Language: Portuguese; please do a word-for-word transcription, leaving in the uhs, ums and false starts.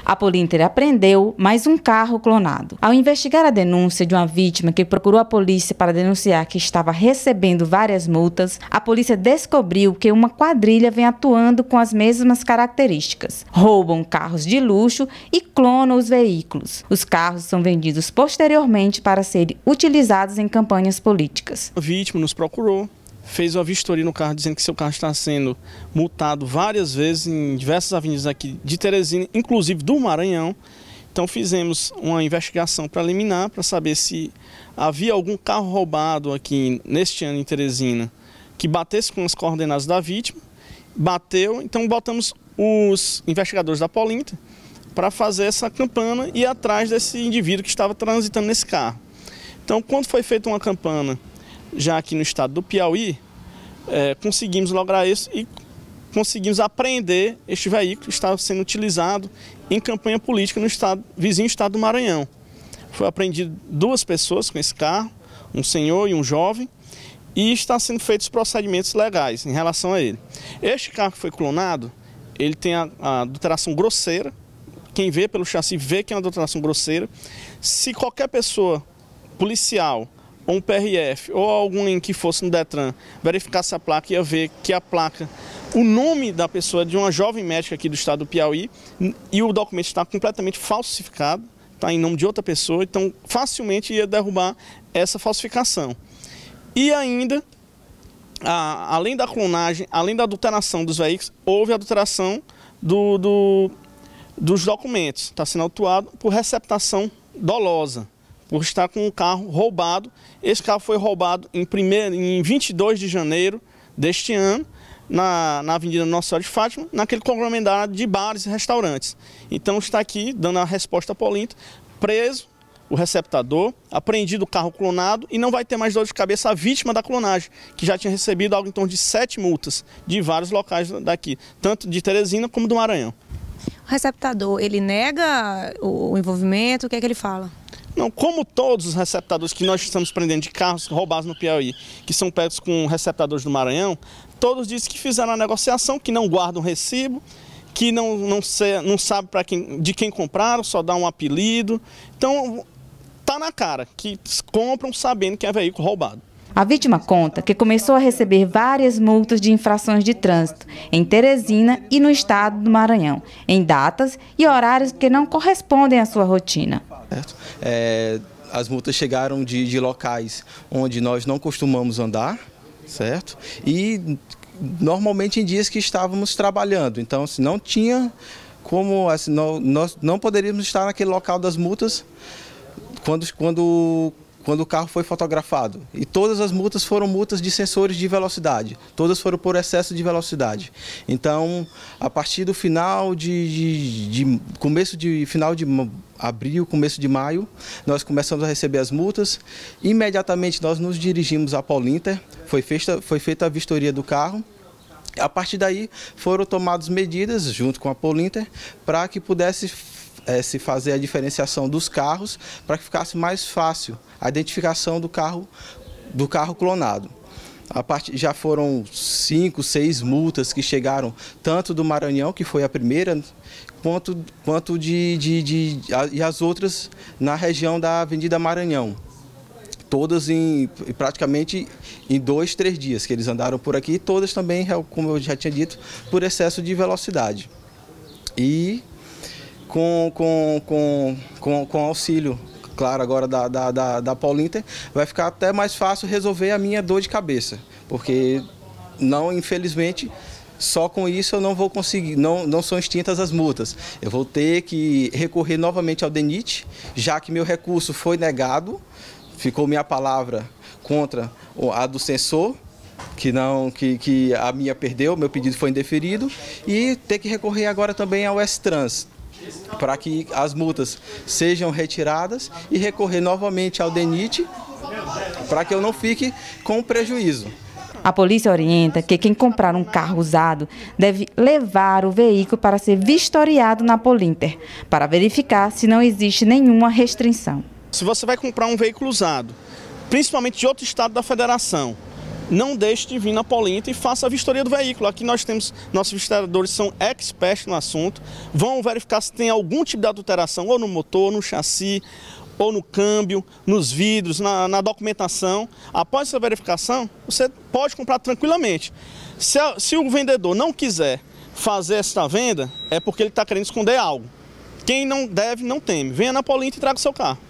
A Polinter apreendeu mais um carro clonado. Ao investigar a denúncia de uma vítima que procurou a polícia para denunciar que estava recebendo várias multas, a polícia descobriu que uma quadrilha vem atuando com as mesmas características. Roubam carros de luxo e clonam os veículos. Os carros são vendidos posteriormente para serem utilizados em campanhas políticas. A vítima nos procurou, fez uma vistoria no carro dizendo que seu carro está sendo multado várias vezes em diversas avenidas aqui de Teresina, inclusive do Maranhão. Então fizemos uma investigação preliminar para saber se havia algum carro roubado aqui neste ano em Teresina que batesse com as coordenadas da vítima. Bateu, então botamos os investigadores da Polinter para fazer essa campana e ir atrás desse indivíduo que estava transitando nesse carro. Então, quando foi feita uma campana já aqui no estado do Piauí, é, conseguimos lograr isso e conseguimos apreender este veículo que estava sendo utilizado em campanha política no estado, vizinho estado do Maranhão. Foi apreendido duas pessoas com esse carro, um senhor e um jovem, e está sendo feitos procedimentos legais em relação a ele. Este carro que foi clonado, ele tem a, a adulteração grosseira. Quem vê pelo chassi vê que é uma adulteração grosseira. Se qualquer pessoa, policial, ou um P R F, ou alguém que fosse no Detran, verificasse a placa, ia ver que a placa, o nome da pessoa é de uma jovem médica aqui do estado do Piauí, e o documento está completamente falsificado, está em nome de outra pessoa, então facilmente ia derrubar essa falsificação. E ainda, a, além da clonagem, além da adulteração dos veículos, houve a adulteração do, do, dos documentos. Está sendo autuado por receptação dolosa, por estar com um carro roubado. Esse carro foi roubado em, primeiro, em vinte e dois de janeiro deste ano, na, na Avenida Nossa Senhora de Fátima, naquele conglomerado de bares e restaurantes. Então está aqui, dando a resposta à Polinter, preso o receptador, apreendido o carro clonado e não vai ter mais dor de cabeça a vítima da clonagem, que já tinha recebido algo em torno de sete multas de vários locais daqui, tanto de Teresina como do Maranhão. O receptador, ele nega o envolvimento? O que é que ele fala? Não, como todos os receptadores que nós estamos prendendo de carros roubados no Piauí, que são pegos com receptadores do Maranhão, todos dizem que fizeram a negociação, que não guardam recibo, que não, não, se, não sabe pra quem, de quem compraram, só dá um apelido. Então, tá na cara que compram sabendo que é veículo roubado. A vítima conta que começou a receber várias multas de infrações de trânsito em Teresina e no estado do Maranhão, em datas e horários que não correspondem à sua rotina. É, as multas chegaram de, de locais onde nós não costumamos andar, certo? E normalmente em dias que estávamos trabalhando, então assim, não tinha como, assim, não, nós não poderíamos estar naquele local das multas quando, quando, quando o carro foi fotografado. E todas as multas foram multas de sensores de velocidade, todas foram por excesso de velocidade. Então, a partir do final de, de, de começo de final de abril, começo de maio, nós começamos a receber as multas. Imediatamente nós nos dirigimos à Polinter, foi feita, foi feita a vistoria do carro. A partir daí foram tomadas medidas junto com a Polinter para que pudesse é, se fazer a diferenciação dos carros, para que ficasse mais fácil a identificação do carro, do carro clonado. A parte, já foram cinco, seis multas que chegaram, tanto do Maranhão, que foi a primeira, quanto, quanto de, de, de, e as outras na região da Avenida Maranhão. Todas em praticamente em dois, três dias que eles andaram por aqui, todas também, como eu já tinha dito, por excesso de velocidade. E com, com, com, com, com auxílio, claro, agora da, da, da, da Polinter, vai ficar até mais fácil resolver a minha dor de cabeça, porque não, infelizmente, só com isso eu não vou conseguir, não, não são extintas as multas. Eu vou ter que recorrer novamente ao DENIT, já que meu recurso foi negado, ficou minha palavra contra a do censor, que, não, que, que a minha perdeu, meu pedido foi indeferido, e ter que recorrer agora também ao S-Trans, para que as multas sejam retiradas e recorrer novamente ao DENIT, para que eu não fique com prejuízo. A polícia orienta que quem comprar um carro usado deve levar o veículo para ser vistoriado na Polinter, para verificar se não existe nenhuma restrição. Se você vai comprar um veículo usado, principalmente de outro estado da federação, não deixe de vir na Polinter e faça a vistoria do veículo. Aqui nós temos, nossos vistoriadores são experts no assunto, vão verificar se tem algum tipo de adulteração, ou no motor, no chassi, ou no câmbio, nos vidros, na, na documentação. Após essa verificação, você pode comprar tranquilamente. Se, a, se o vendedor não quiser fazer esta venda, é porque ele está querendo esconder algo. Quem não deve, não teme. Venha na Polinter e traga o seu carro.